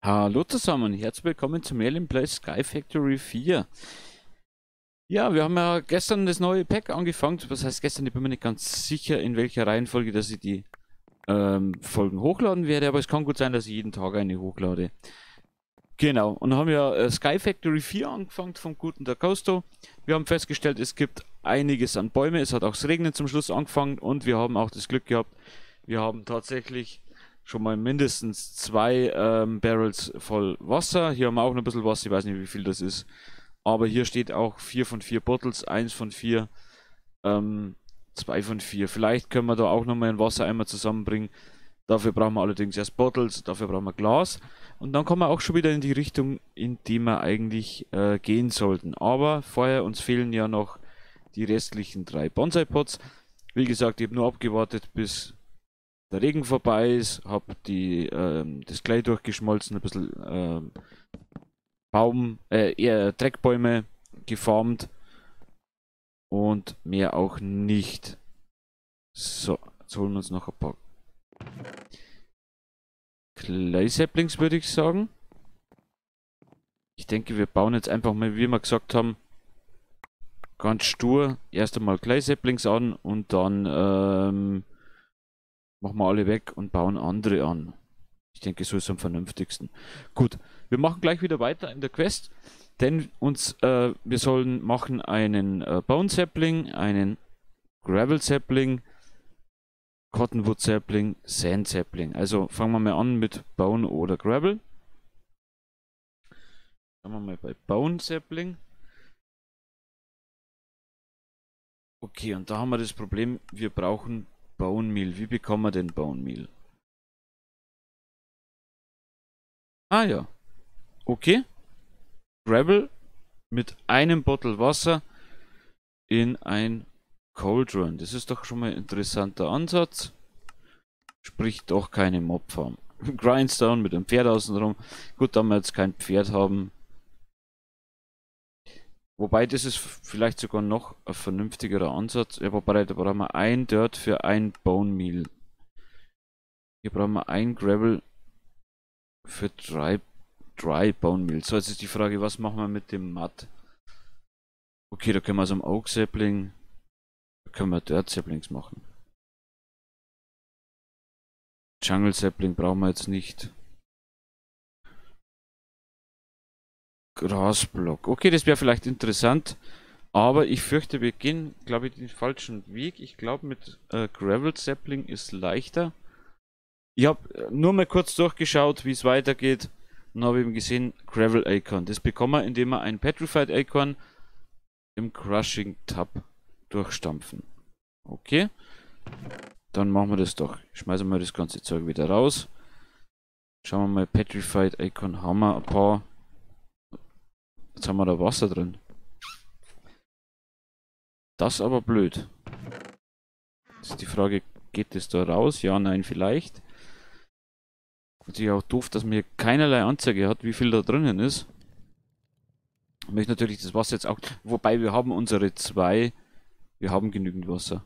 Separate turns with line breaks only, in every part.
Hallo zusammen, herzlich willkommen zum Alien Play Sky Factory 4. Ja, wir haben ja gestern das neue Pack angefangen. Was heißt gestern? Ich bin mir nicht ganz sicher, in welcher Reihenfolge, dass ich die Folgen hochladen werde, aber es kann gut sein, dass ich jeden Tag eine hochlade. Genau, und haben ja Sky Factory 4 angefangen vom guten Da Costo. Wir haben festgestellt, es gibt einiges an Bäume. Es hat auch das Regnen zum Schluss angefangen und wir haben auch das Glück gehabt, wir haben tatsächlich schon mal mindestens zwei Barrels voll Wasser. Hier haben wir auch noch ein bisschen Wasser, ich weiß nicht, wie viel das ist. Aber hier steht auch 4 von 4 Bottles, 1 von 4, 2 von 4. Vielleicht können wir da auch nochmal einen Wassereimer zusammenbringen. Dafür brauchen wir allerdings erst Bottles, dafür brauchen wir Glas. Und dann kommen wir auch schon wieder in die Richtung, in die wir eigentlich gehen sollten. Aber vorher, uns fehlen ja noch die restlichen 3 Bonsai-Pots. Wie gesagt, ich habe nur abgewartet, bis der Regen vorbei ist, habe das Clay durchgeschmolzen, ein bisschen eher Dreckbäume geformt und mehr auch nicht. So, jetzt holen wir uns noch ein paar Clay-Saplings, würde ich sagen. Ich denke, wir bauen jetzt einfach mal, wie wir gesagt haben, ganz stur erst einmal Clay-Saplings an und dann machen wir alle weg und bauen andere an. Ich denke, so ist es am vernünftigsten. Gut, wir machen gleich wieder weiter in der Quest, denn wir sollen machen einen Bone Sapling, einen Gravel Sapling, Cottonwood Sapling, Sand Sapling. Also fangen wir mal an mit Bone oder Gravel. Fangen wir mal bei Bone Sapling. Okay, und da haben wir das Problem, wir brauchen Bone Meal. Wie bekommen wir denn Bone Meal? Ah ja, okay. Gravel mit einem Bottle Wasser in ein Cauldron. Das ist doch schon mal ein interessanter Ansatz. Sprich doch keine Mobfarm. Grindstone mit einem Pferd außenrum. Gut, da wir jetzt kein Pferd haben. Wobei, das ist vielleicht sogar noch ein vernünftigerer Ansatz. Ja, wobei, da brauchen wir ein Dirt für ein Bone Meal. Hier brauchen wir ein Gravel für Dry Bone Meal. So, jetzt ist die Frage, was machen wir mit dem Mud? Okay, da können wir so einen Oak Sapling, da können wir Dirt Saplings machen. Jungle Sapling brauchen wir jetzt nicht. Grasblock. Okay, das wäre vielleicht interessant. Aber ich fürchte, wir gehen, glaube ich, den falschen Weg. Ich glaube, mit Gravel Sapling ist leichter. Ich habe nur mal kurz durchgeschaut, wie es weitergeht. Und habe eben gesehen, Gravel Acorn. Das bekommen wir, indem wir ein Petrified Acorn im Crushing Tab durchstampfen. Okay. Dann machen wir das doch. Schmeißen wir das ganze Zeug wieder raus. Schauen wir mal, Petrified Acorn haben wir ein paar. Jetzt haben wir da Wasser drin. Das ist aber blöd. Jetzt ist die Frage, geht das da raus? Ja, nein, vielleicht. Natürlich auch doof, dass mir keinerlei Anzeige hat, wie viel da drinnen ist. Ich möchte natürlich das Wasser jetzt auch. Wobei wir haben unsere 2. Wir haben genügend Wasser.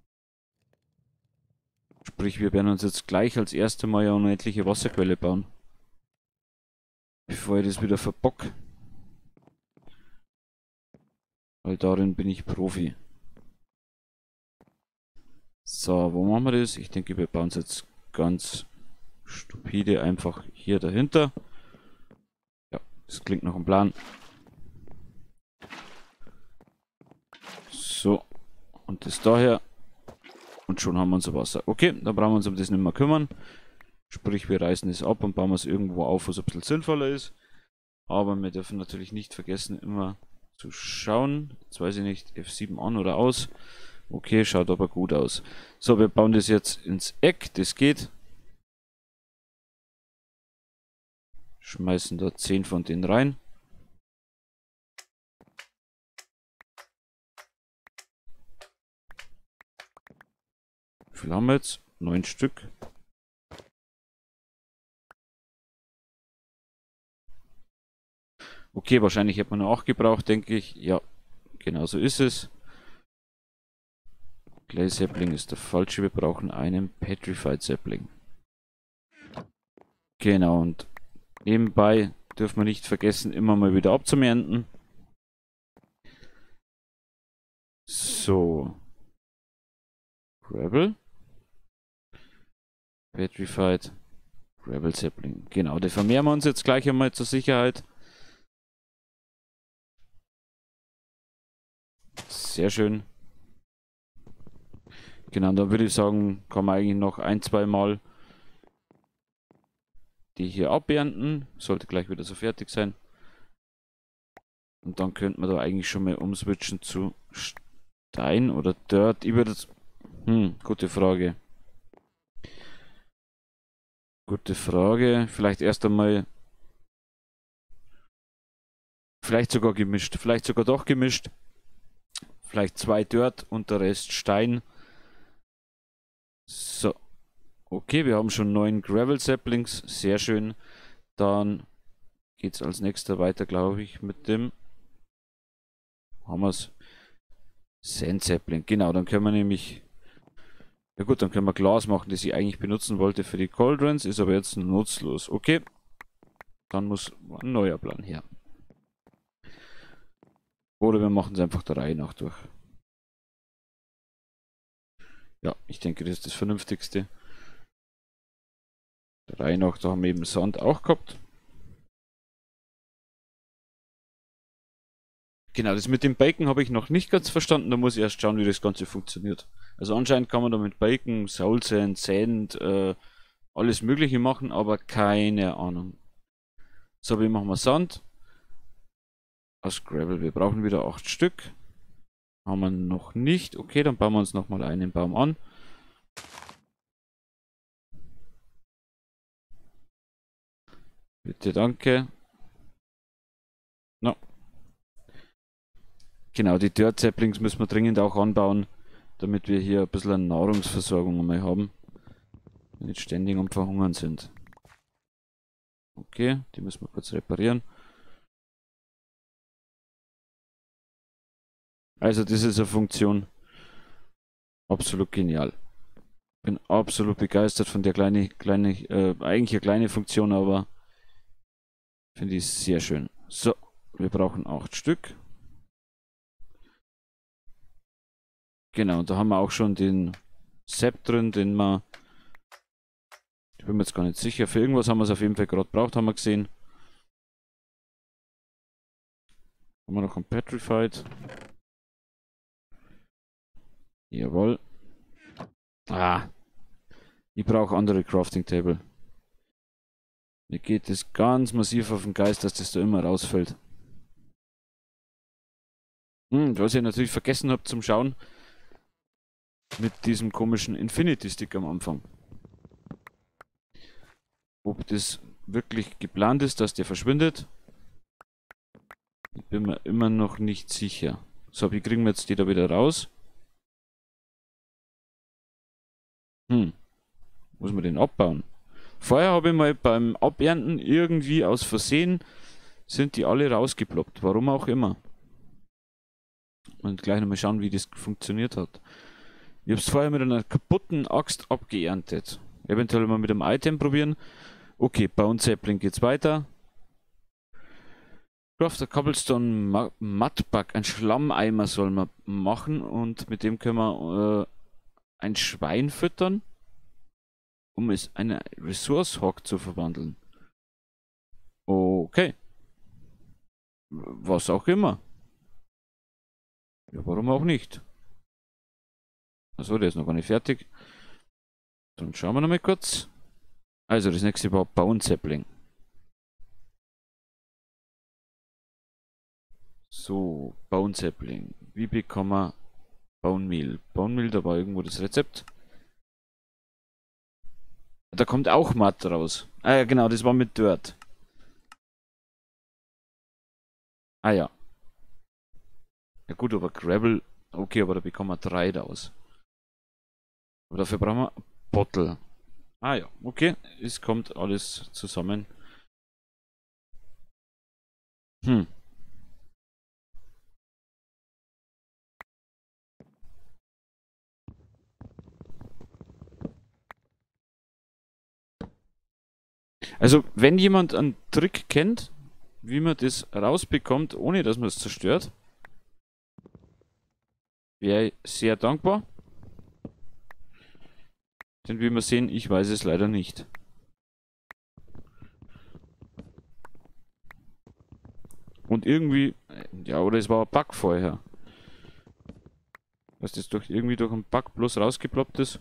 Sprich, wir werden uns jetzt gleich als erstes Mal eine unendliche Wasserquelle bauen. Bevor ich das wieder verbock. Weil darin bin ich Profi. So, wo machen wir das? Ich denke, wir bauen es jetzt ganz stupide einfach hier dahinter. Ja, das klingt nach einem Plan. So, und das daher. Und schon haben wir unser Wasser. Okay, dann brauchen wir uns um das nicht mehr kümmern. Sprich, wir reißen es ab und bauen es irgendwo auf, wo es ein bisschen sinnvoller ist. Aber wir dürfen natürlich nicht vergessen, immer zu schauen. Jetzt weiß ich nicht, F7 an oder aus. Okay, schaut aber gut aus. So, wir bauen das jetzt ins Eck. Das geht. Schmeißen da 10 von denen rein. Wie viel haben wir jetzt? 9 Stück. Okay, wahrscheinlich hätte man noch 8 gebraucht, denke ich. Ja, genau so ist es. Clay Sapling ist der falsche. Wir brauchen einen Petrified Sapling. Genau, und Nebenbei dürfen wir nicht vergessen, immer mal wieder abzuernten. So. Gravel. Petrified. Gravel Sapling. Genau, die vermehren wir uns jetzt gleich einmal zur Sicherheit. Sehr schön. Genau, dann würde ich sagen, kann man eigentlich noch ein, zwei Mal die hier abernten. Sollte gleich wieder so fertig sein. Und dann könnte man da eigentlich schon mal umswitchen zu Stein oder Dirt. Ich würde das... gute Frage. Gute Frage. Vielleicht erst einmal... Vielleicht sogar gemischt. Vielleicht sogar doch gemischt. Vielleicht 2 Dirt und der Rest Stein. So. Okay, wir haben schon 9 Gravel Saplings. Sehr schön. Dann geht es als nächster weiter, glaube ich, mit dem... Haben wir es? Sand Sapling. Genau, dann können wir nämlich... Ja gut, dann können wir Glas machen, das ich eigentlich benutzen wollte für die Cauldrons, ist aber jetzt nutzlos. Okay, dann muss ein neuer Plan her. Oder wir machen es einfach der Reihe nach durch. Ja, ich denke, das ist das Vernünftigste. Der Reihe nach, da haben wir eben Sand auch gehabt. Genau, das mit dem Bacon habe ich noch nicht ganz verstanden, da muss ich erst schauen, wie das Ganze funktioniert. Also anscheinend kann man da mit Bacon, Soul Sand, Sand, alles mögliche machen, aber keine Ahnung. So, wie machen wir Sand? Aus Gravel, wir brauchen wieder 8 Stück. Haben wir noch nicht. Okay, dann bauen wir uns nochmal einen Baum an. Bitte, danke. No. Genau, die Dirt Saplings müssen wir dringend auch anbauen, damit wir hier ein bisschen eine Nahrungsversorgung einmal haben. Nicht ständig am Verhungern sind. Okay, die müssen wir kurz reparieren. Also das ist eine Funktion. Absolut genial. Bin absolut begeistert von der eigentlich eine kleine Funktion, aber finde ich sehr schön. So, wir brauchen 8 Stück. Genau, da haben wir auch schon den Sap drin, den wir... Ich bin mir jetzt gar nicht sicher. Für irgendwas haben wir es auf jeden Fall gerade braucht, haben wir gesehen. Haben wir noch ein Petrified. Jawohl. Ah. Ich brauche andere Crafting Table. Mir geht es ganz massiv auf den Geist, dass das da immer rausfällt. Was ihr natürlich vergessen habt zum Schauen. Mit diesem komischen Infinity Stick am Anfang. Ob das wirklich geplant ist, dass der verschwindet. Ich bin mir immer noch nicht sicher. So, wie kriegen wir jetzt die da wieder raus? Muss man den abbauen? Vorher habe ich mal beim Abernten irgendwie aus Versehen sind die alle rausgeploppt. Warum auch immer. Und gleich nochmal schauen, wie das funktioniert hat. Ich habe es vorher mit einer kaputten Axt abgeerntet. Eventuell mal mit einem Item probieren. Okay, Bone Sapling geht's weiter. Crafter Cobblestone Mudbug, ein Schlammeimer soll man machen und mit dem können wir ein Schwein füttern, um es in eine Resource Hog zu verwandeln. Okay. Was auch immer. Ja, warum auch nicht? Achso, der ist noch gar nicht fertig. Dann schauen wir noch mal kurz. Also, das nächste war Bone Sapling. So, Bone Sapling. Wie bekommen wir Bone Meal? Bone Meal, da war irgendwo das Rezept. Da kommt auch Matt raus. Ah ja, genau, das war mit Dirt. Ah ja. Ja gut, aber Gravel... Okay, aber da bekommen wir 3 raus. Aber dafür brauchen wir Bottle. Ah ja, okay. Es kommt alles zusammen. Hm. Also, wenn jemand einen Trick kennt, wie man das rausbekommt, ohne dass man es zerstört, wäre ich sehr dankbar. Denn wie wir sehen, ich weiß es leider nicht. Und irgendwie, ja, oder es war ein Bug vorher. Dass das irgendwie durch einen Bug bloß rausgeploppt ist.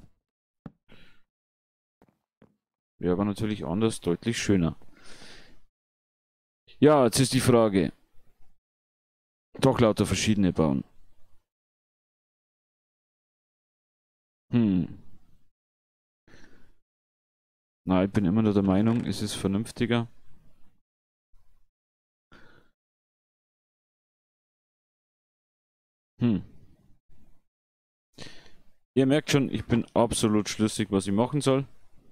Wäre aber natürlich anders, deutlich schöner. Ja, jetzt ist die Frage. Doch lauter verschiedene bauen. Na, ich bin immer nur der Meinung, es ist vernünftiger. Ihr merkt schon, ich bin absolut schlüssig, was ich machen soll.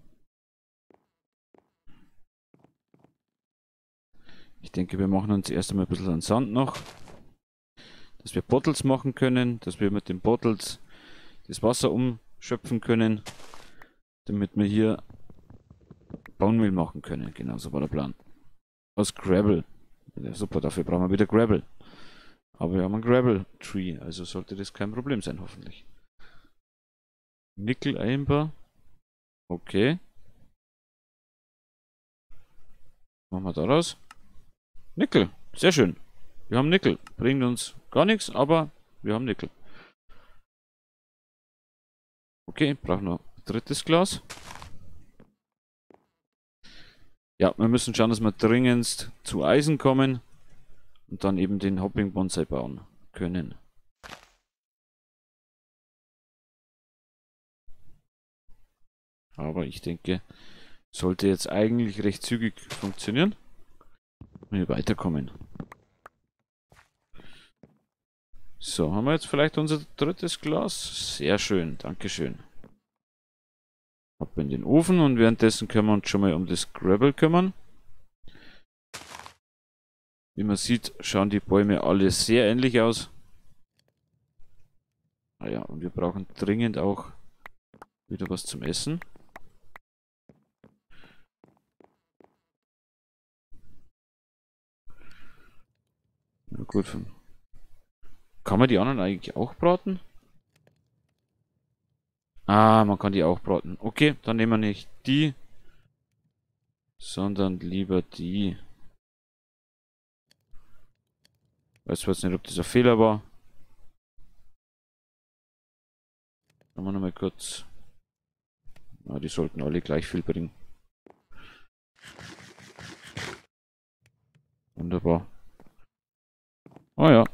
Ich denke, wir machen uns erst einmal ein bisschen an Sand noch. Dass wir Bottles machen können, dass wir mit den Bottles das Wasser umschöpfen können, damit wir hier Baummehl machen können. Genau, so war der Plan. Aus Gravel. Ja, super, dafür brauchen wir wieder Gravel. Aber wir haben einen Gravel-Tree, also sollte das kein Problem sein, hoffentlich. Nickel-Eimer. Okay. Machen wir daraus. Nickel, sehr schön. Wir haben Nickel. Bringt uns gar nichts, aber wir haben Nickel. Okay, brauchen noch ein drittes Glas. Ja, wir müssen schauen, dass wir dringendst zu Eisen kommen und dann eben den Hopping Bonsai bauen können. Aber ich denke, sollte jetzt eigentlich recht zügig funktionieren, wenn wir weiterkommen. So, haben wir jetzt vielleicht unser drittes Glas? Sehr schön, dankeschön. Ab in den Ofen und währenddessen können wir uns schon mal um das Gravel kümmern. Wie man sieht, schauen die Bäume alle sehr ähnlich aus. Naja, und wir brauchen dringend auch wieder was zum Essen. Na gut. Kann man die anderen eigentlich auch braten? Ah, man kann die auch braten. Okay, dann nehmen wir nicht die, sondern lieber die. Weiß jetzt nicht, ob das ein Fehler war. Schauen wir nochmal kurz. Na, die sollten alle gleich viel bringen. Wunderbar. Oh ja.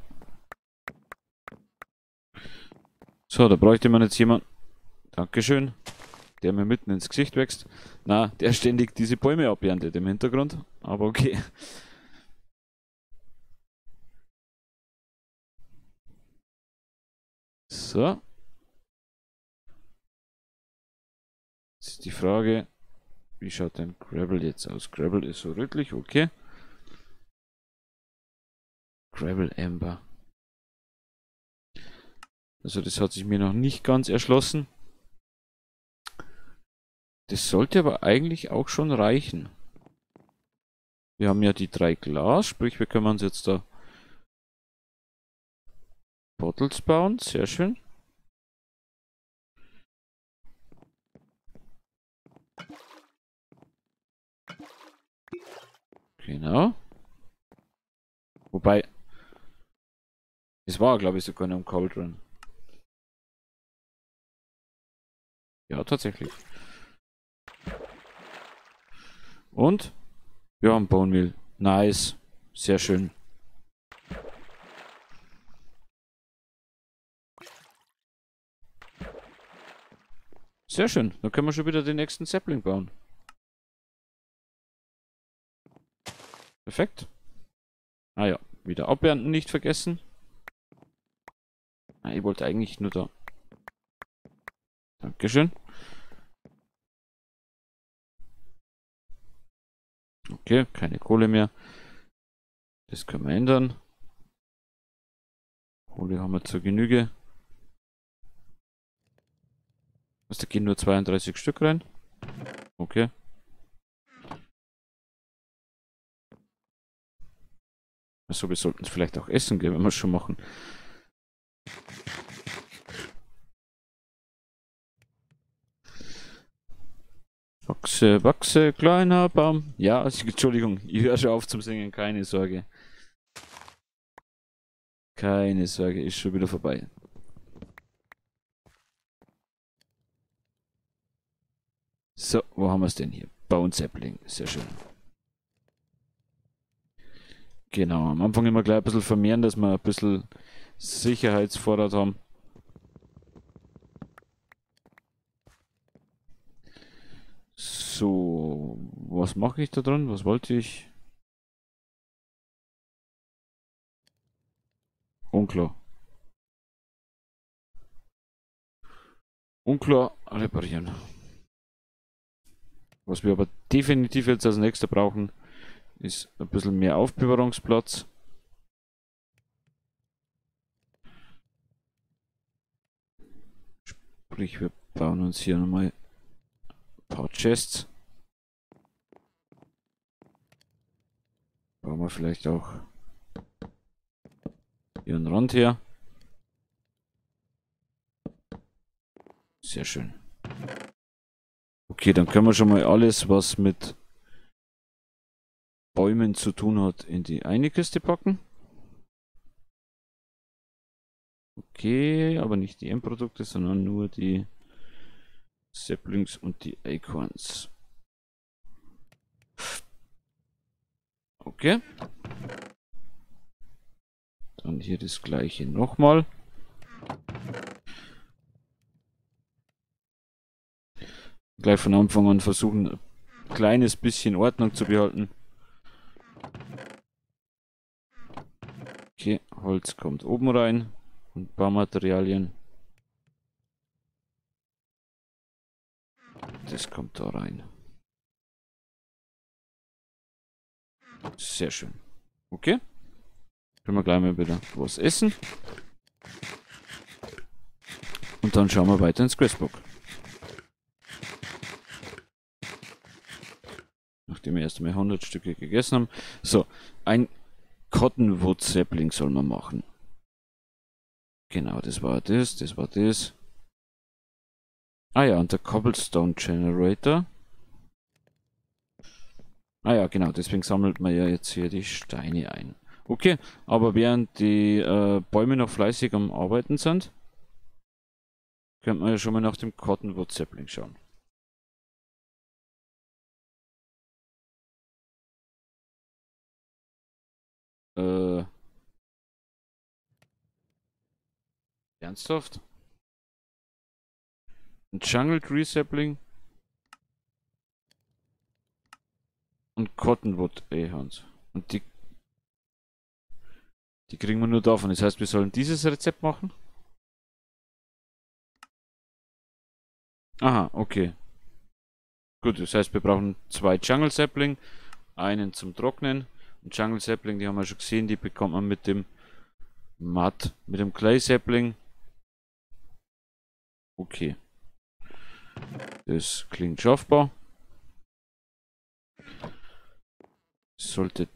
So, da bräuchte man jetzt jemanden. Dankeschön. Der mir mitten ins Gesicht wächst. Na, der ständig diese Bäume aberntet im Hintergrund. Aber okay. So. Jetzt ist die Frage, wie schaut denn Gravel jetzt aus? Gravel ist so rötlich, okay. Gravel Amber. Also das hat sich mir noch nicht ganz erschlossen. Das sollte aber eigentlich auch schon reichen. Wir haben ja die 3 Glas, sprich wir können uns jetzt da Bottles bauen, sehr schön. Genau. Wobei, es war glaube ich sogar noch im Cauldron. Ja, tatsächlich. Und wir haben Bone Meal. Nice. Sehr schön. Sehr schön. Dann können wir schon wieder den nächsten Sapling bauen. Perfekt. Ah ja, wieder abernten nicht vergessen. Ah, ich wollte eigentlich nur da. Dankeschön. Okay, keine Kohle mehr. Das können wir ändern. Kohle haben wir zur Genüge. Was, da gehen nur 32 Stück rein? Okay. Also wir sollten es vielleicht auch essen gehen, wenn wir es schon machen. Wachse, wachse, kleiner Baum. Ja, also, Entschuldigung, ich höre schon auf zum Singen, keine Sorge. Keine Sorge, ist schon wieder vorbei. So, wo haben wir es denn hier? Bone Sapling, sehr schön. Genau, am Anfang immer gleich ein bisschen vermehren, dass wir ein bisschen Sicherheitsvorrat haben. So, was mache ich da drin? Was wollte ich? Unklar. Unklar, reparieren. Was wir aber definitiv jetzt als nächster brauchen, ist ein bisschen mehr Aufbewahrungsplatz. Sprich, wir bauen uns hier nochmal ein paar Chests. Bauen wir vielleicht auch hier einen Rand her. Sehr schön. Okay, dann können wir schon mal alles, was mit Bäumen zu tun hat, in die eine Kiste packen. Okay, aber nicht die Endprodukte, sondern nur die Saplings und die Acorns. Okay. Dann hier das gleiche nochmal. Gleich von Anfang an versuchen, ein kleines bisschen Ordnung zu behalten. Okay, Holz kommt oben rein und Baumaterialien. Das kommt da rein. Sehr schön. Okay. Können wir gleich mal wieder was essen. Und dann schauen wir weiter ins Questbook. Nachdem wir erst einmal 100 Stücke gegessen haben. So, ein Cottonwood Sapling soll man machen. Genau, das war das, das war das. Ah ja, und der Cobblestone Generator. Ah ja, genau, deswegen sammelt man ja jetzt hier die Steine ein. Okay, aber während die Bäume noch fleißig am Arbeiten sind, könnte man ja schon mal nach dem Cottonwood Sapling schauen. Ernsthaft? Ein Jungle Tree Sapling und Cottonwood Ahorns. Und die kriegen wir nur davon. Das heißt, wir sollen dieses Rezept machen? Aha, okay. Gut, das heißt, wir brauchen 2 Jungle Sapling, einen zum Trocknen. Und Jungle Sapling, die haben wir schon gesehen, die bekommt man mit dem mit dem Clay Sapling. Okay. Das klingt schaffbar. Sollte.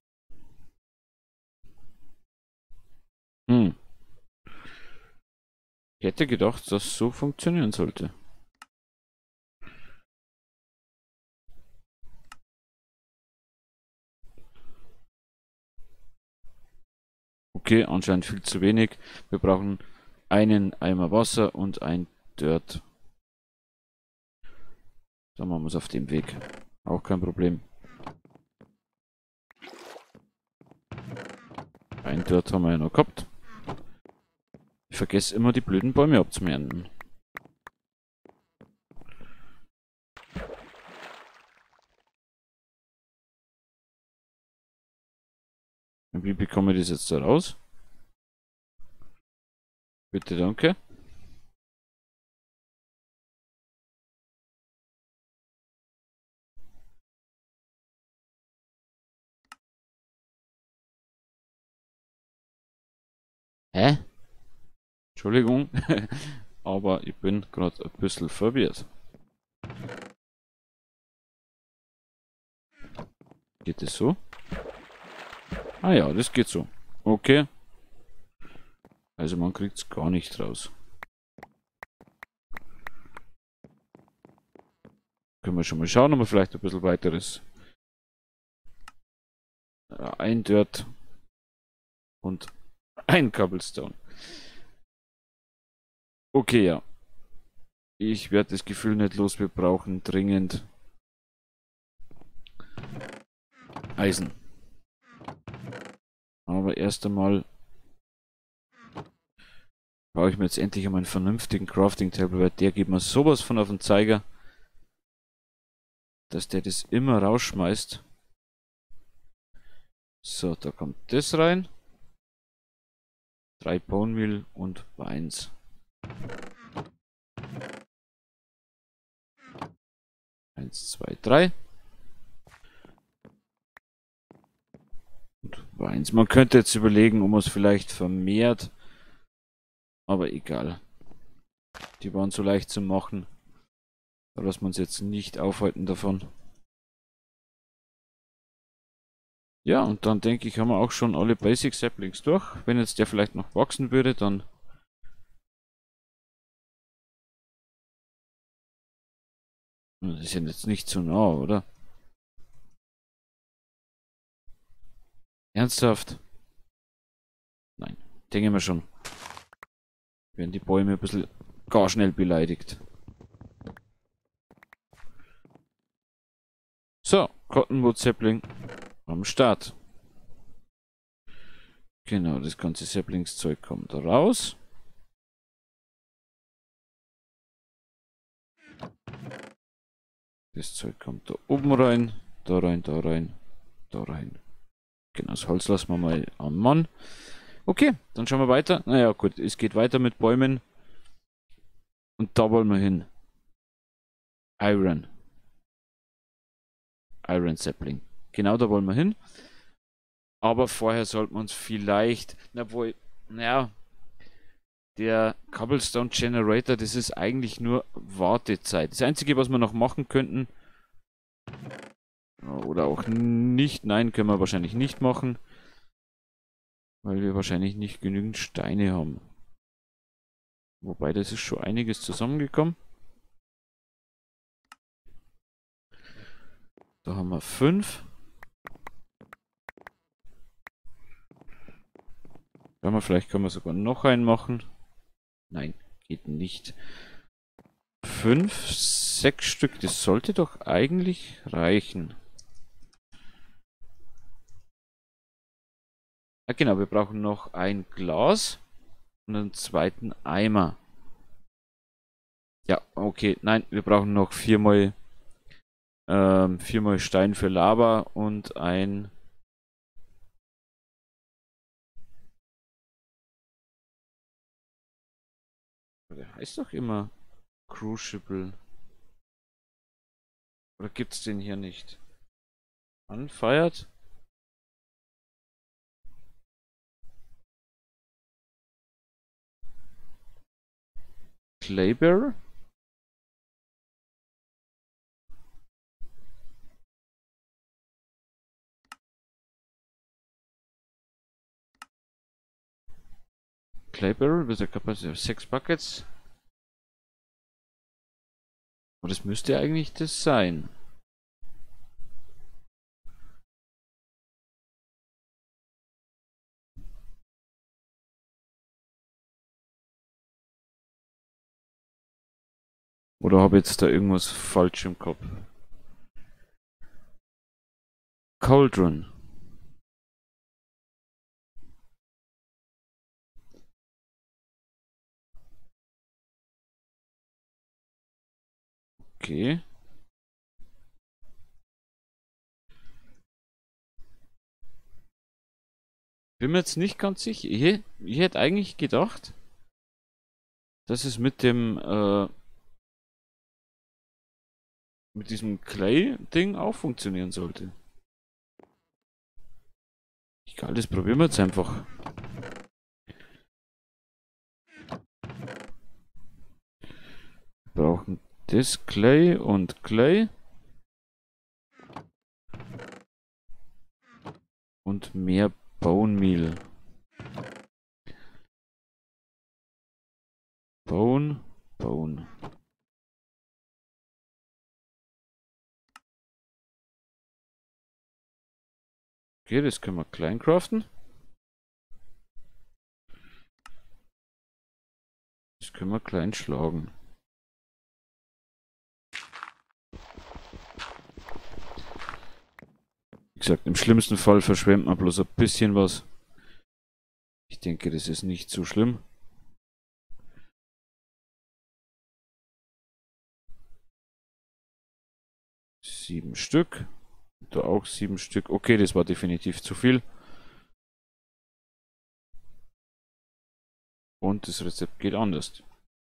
Ich hätte gedacht, dass so funktionieren sollte. Okay, anscheinend viel zu wenig. Wir brauchen einen Eimer Wasser und ein Dirt. Dann machen wir es auf dem Weg. Auch kein Problem. Ein Dirt haben wir ja noch gehabt. Ich vergesse immer, die blöden Bäume abzuernten. Und wie bekomme ich das jetzt da raus? Bitte, danke. Hä? Entschuldigung, aber ich bin gerade ein bisschen verwirrt. Geht es so? Ah ja, das geht so. Okay. Also man kriegt es gar nicht raus. Können wir schon mal schauen, ob wir vielleicht ein bisschen weiteres. Ein Dirt und ein Cobblestone. Okay, ja. Ich werde das Gefühl nicht los. Wir brauchen dringend Eisen. Aber erst einmal baue ich mir jetzt endlich einmal einen vernünftigen Crafting Table, weil der geht mir sowas von auf den Zeiger, dass der das immer rausschmeißt. So, da kommt das rein. 3 Bone Meal und Weins. Eins, zwei, drei. Und Weins. Man könnte jetzt überlegen, ob man es vielleicht vermehrt. Aber egal. Die waren so leicht zu machen. Da lassen wir uns jetzt nicht aufhalten davon. Ja, und dann denke ich, haben wir auch schon alle Basic Saplings durch. Wenn jetzt der vielleicht noch wachsen würde, dann... Das ist ja jetzt nicht zu nah, oder? Ernsthaft? Nein, denke mir schon. Werden die Bäume ein bisschen gar schnell beleidigt. So, Cottonwood Sapling am Start. Genau, das ganze Saplingszeug kommt da raus. Das Zeug kommt da oben rein, da rein, da rein, da rein. Genau, das Holz lassen wir mal am Mann. Okay, dann schauen wir weiter. Naja, gut, es geht weiter mit Bäumen. Und da wollen wir hin. Iron. Iron Sapling. Genau da wollen wir hin. Aber vorher sollten wir uns vielleicht, naja, der Cobblestone Generator, das ist eigentlich nur Wartezeit. Das Einzige, was wir noch machen könnten, oder auch nicht, nein, können wir wahrscheinlich nicht machen, weil wir wahrscheinlich nicht genügend Steine haben. Wobei, das ist schon einiges zusammengekommen. Da haben wir 5. Vielleicht können wir sogar noch einen machen. Nein, geht nicht. 5, 6 Stück, das sollte doch eigentlich reichen. Ah, genau, wir brauchen noch ein Glas und einen zweiten Eimer. Ja, okay, nein, wir brauchen noch 4 mal Stein für Lava und ein... Der heißt doch immer Crucible. Oder gibt's den hier nicht? Unfired? Claybearer? Claybearer with a capacity of 6 buckets. Aber das müsste eigentlich das sein. Oder habe ich jetzt da irgendwas falsch im Kopf? Cauldron. Okay. Bin mir jetzt nicht ganz sicher. Ich hätte eigentlich gedacht, dass es mit dem mit diesem Clay-Ding auch funktionieren sollte. Egal, das probieren wir jetzt einfach. Wir brauchen das Clay und Clay. Und mehr Bone Meal. Bone. Okay, das können wir klein craften. Das können wir klein schlagen. Wie gesagt, im schlimmsten Fall verschwemmt man bloß ein bisschen was. Ich denke, das ist nicht so schlimm. Sieben Stück. Da auch 7 Stück. Okay, das war definitiv zu viel. Und das Rezept geht anders.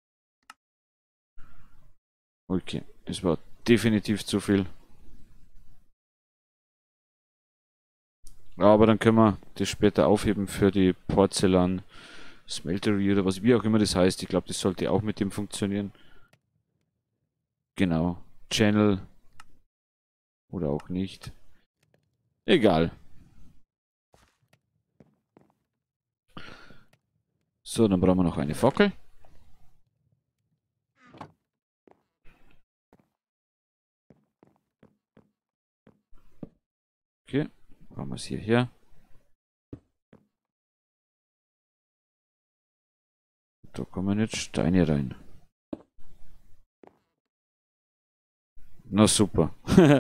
Okay, es war definitiv zu viel. Aber dann können wir das später aufheben für die Porzellan Smeltery oder was, wie auch immer das heißt. Ich glaube, das sollte auch mit dem funktionieren. Genau. Channel. Oder auch nicht. Egal. So, dann brauchen wir noch eine Fackel. Okay, machen wir es hierher. Da kommen jetzt Steine rein. Na super.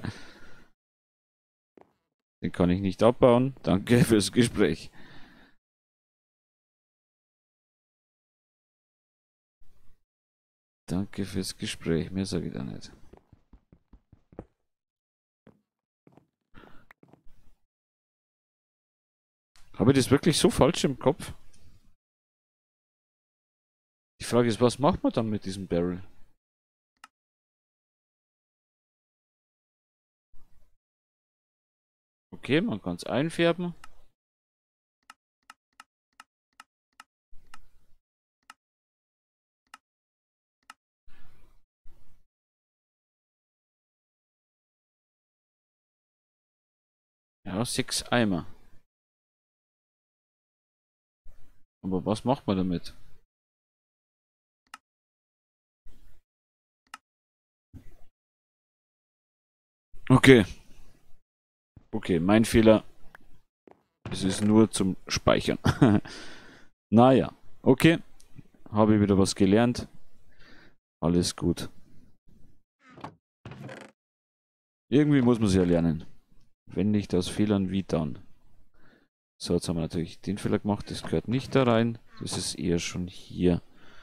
Den kann ich nicht abbauen. Danke fürs Gespräch. Danke fürs Gespräch. Mehr sage ich da nicht. Habe ich das wirklich so falsch im Kopf? Die Frage ist, was macht man dann mit diesem Barrel? Okay, man kann es einfärben. Ja, 6 Eimer. Aber was macht man damit? Okay. Okay, mein Fehler. Es ist nur zum Speichern. Naja, okay. Habe ich wieder was gelernt. Alles gut. Irgendwie muss man es ja lernen. Wenn nicht aus Fehlern, wie dann? So, jetzt haben wir natürlich den Fehler gemacht. Das gehört nicht da rein. Das ist eher schon hier.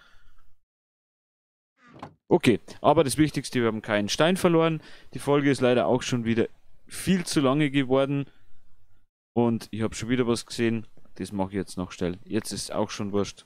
Okay, aber das Wichtigste, wir haben keinen Stein verloren. Die Folge ist leider auch schon wieder viel zu lange geworden. Und ich habe schon wieder was gesehen. Das mache ich jetzt noch schnell. Jetzt ist auch schon wurscht.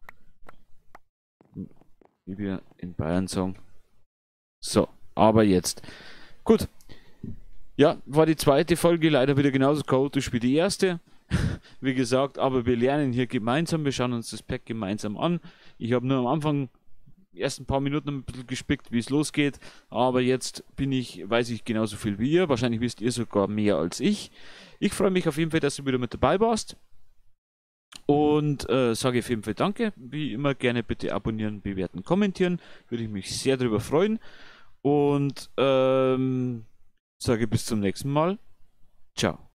Wie wir in Bayern sagen. So, aber jetzt. Gut. Ja, war die zweite Folge leider wieder genauso chaotisch wie die erste. Wie gesagt, aber wir lernen hier gemeinsam. Wir schauen uns das Pack gemeinsam an. Ich habe nur am Anfang die ersten paar Minuten ein bisschen gespickt, wie es losgeht. Aber jetzt weiß ich genauso viel wie ihr. Wahrscheinlich wisst ihr sogar mehr als ich. Ich freue mich auf jeden Fall, dass du wieder mit dabei warst. Und sage auf jeden Fall danke. Wie immer gerne bitte abonnieren, bewerten, kommentieren. Würde ich mich sehr darüber freuen. Und sage bis zum nächsten Mal. Ciao.